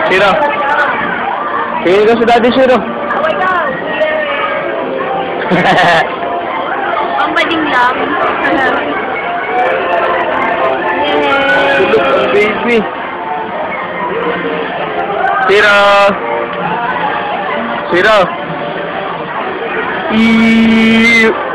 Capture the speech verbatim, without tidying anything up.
Shiro. Tingin ka sa daddy, Shiro. Pambaling lang. Yay! Tulog ang baby. Shiro. Shiro. Eee.